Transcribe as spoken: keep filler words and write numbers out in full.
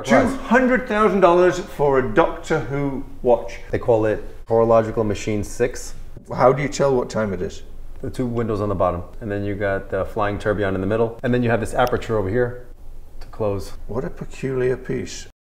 two hundred thousand dollars for a Doctor Who watch. They call it Horological Machine six. How do you tell what time it is? The two windows on the bottom. And then you got the flying tourbillon in the middle. And then you have this aperture over here to close. What a peculiar piece.